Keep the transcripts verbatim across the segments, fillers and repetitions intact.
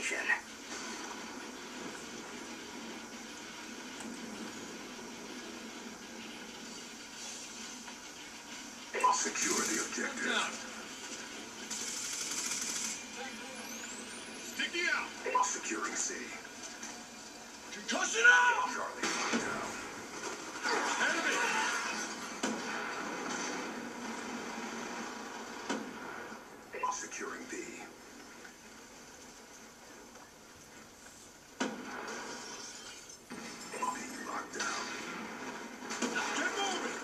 destination. Secure the objective. Down. Sticky out. Securing C. Concussion out. Charlie locked down. Enemy. Securing B. B locked down. Get moving.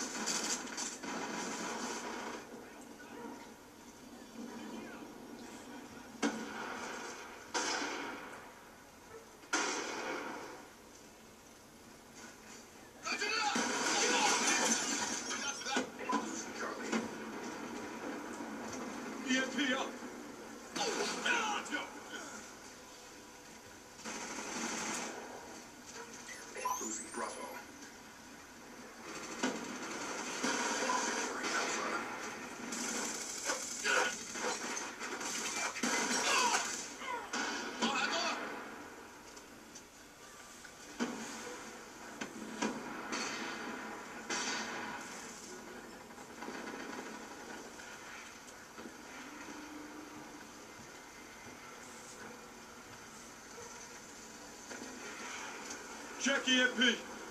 Losing Charlie. E M P up. Losing Bravo. Securing Alpha. Check E M P.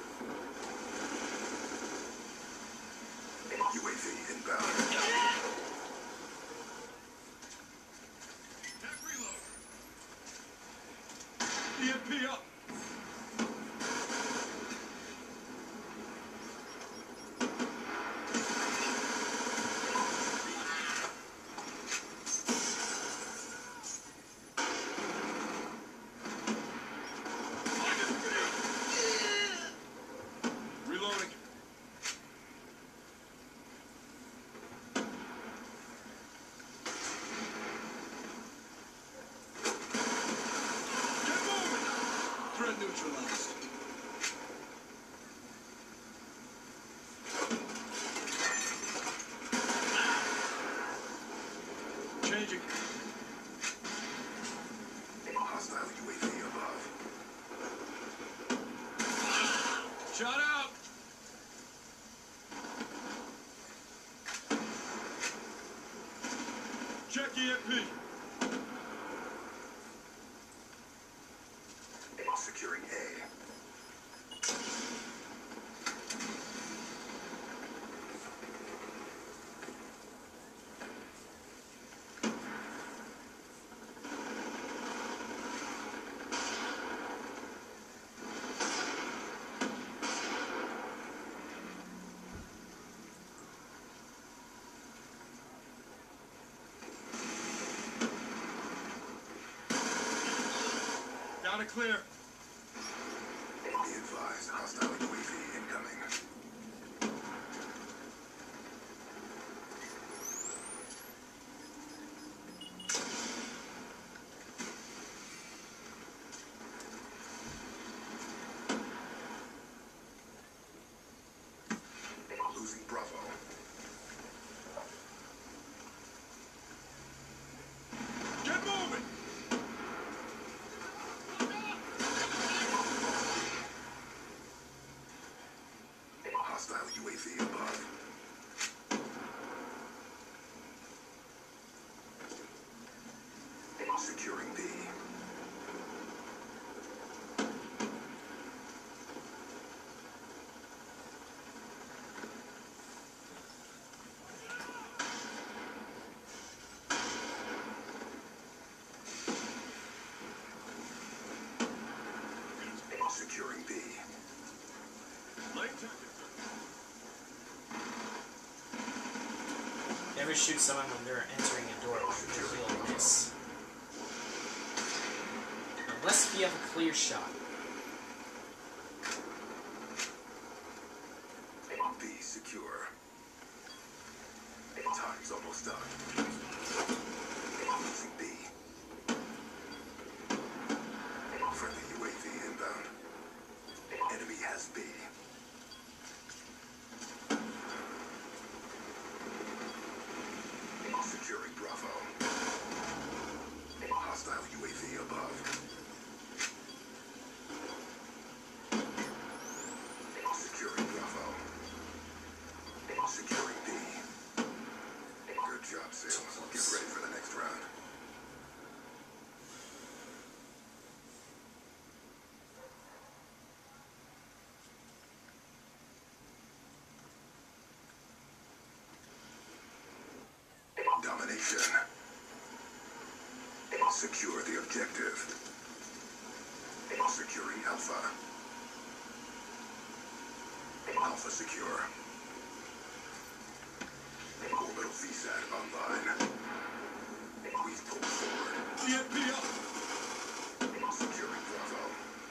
U A V inbound. Tech reload. E M P up. Reloading. Get moving. Threat neutralized. Changing. Hostile U A V above. Shot out. Check E M P. Securing A. Down and clear. Be advised, hostile U A V incoming. Losing Bravo. Get moving. Hostile U A V above. Securing B. Securing B. Light tactics. Never shoot someone when they're entering a door with a real miss. Unless you have a clear shot. B secure. Time's almost done. Losing B. Friendly U A V inbound. Enemy has B. Securing Bravo. Hostile U A V above. job, Seal. Get ready for the next round. Domination. Secure the objective. Securing Alpha. Alpha secure. Orbital V SAT online. We've pulled forward. E M P up. Securing Bravo.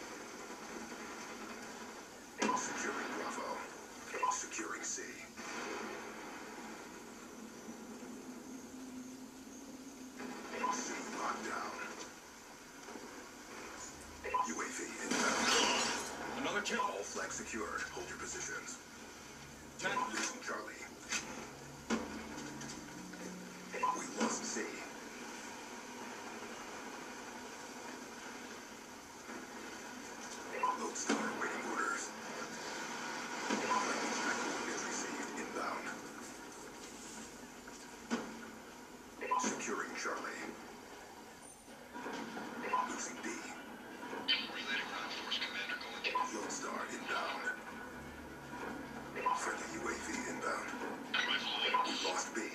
Securing Bravo. Securing C. C locked down. U A V inbound. Another kill. All flags secured. Hold your positions. Ten. Losing Charlie. We lost C. Lodestar awaiting orders. Lightning strike coordinates received inbound. Securing Charlie. Losing B. Relating ground force commander going to Lodestar inbound. Friendly U A V inbound. rifle away. We lost B.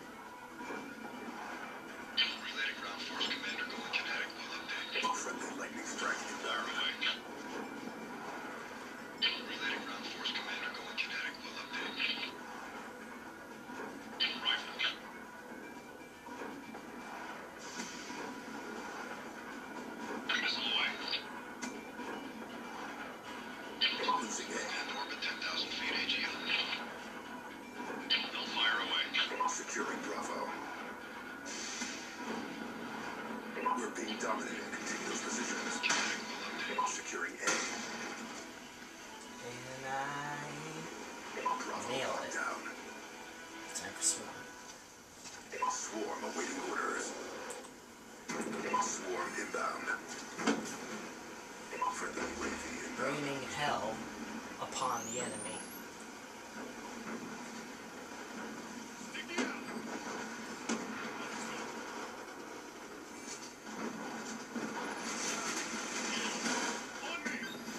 Relating ground force commander going kinetic. Will update. Friendly lightning strike Fire inbound. away. Relating ground force commander going kinetic. Will update. Rifle. Missile away. Losing A. And orbit ten thousand feet A G L. No fire away. Securing Bravo. We're being dominated. Take those positions. Kinetic will update. Securing A. And I... Bravo Nailed locked it. down. Time for swarm. Swarm awaiting orders. Swarm inbound. Friendly U A V inbound. Raining hell upon the enemy. Sticky out. On me.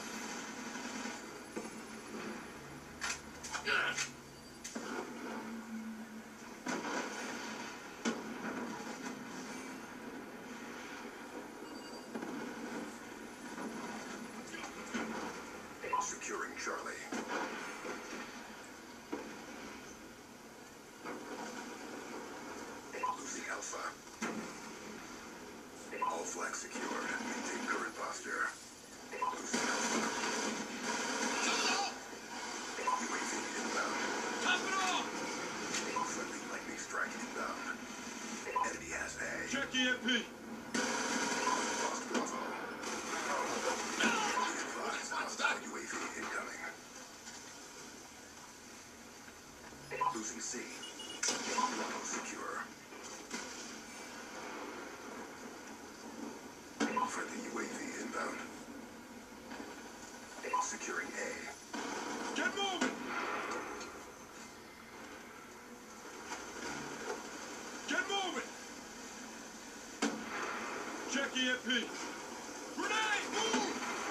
Securing Charlie. Losing Alpha. All flags secured. Maintain current posture. Losing Alpha. U A V inbound. Top it off. Friendly lightning strike inbound. Enemy has A. Check E M P. Lost Bravo. Be advised, hostile U A V incoming. Losing C. Bravo secure. Friendly U A V inbound. Securing A. Get moving. Get moving. Check E M P. Grenade, move.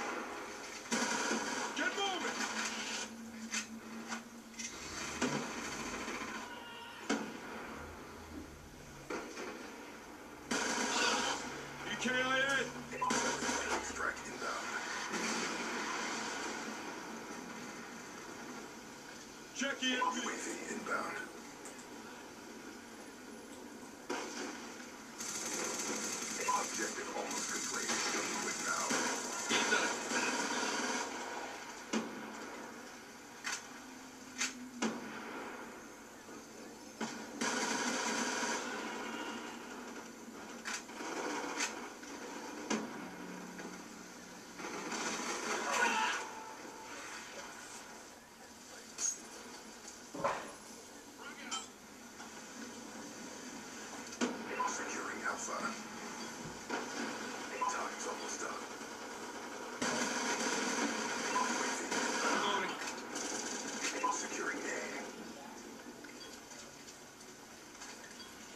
Get moving. E K I A. Lightning strike inbound. Check E M P. U A V inbound. Objective almost complete. Don't quit now. Securing Alpha. Time's almost up. U A V inbound. Loading. Securing A.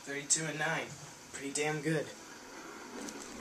thirty-two and nine. Pretty damn good.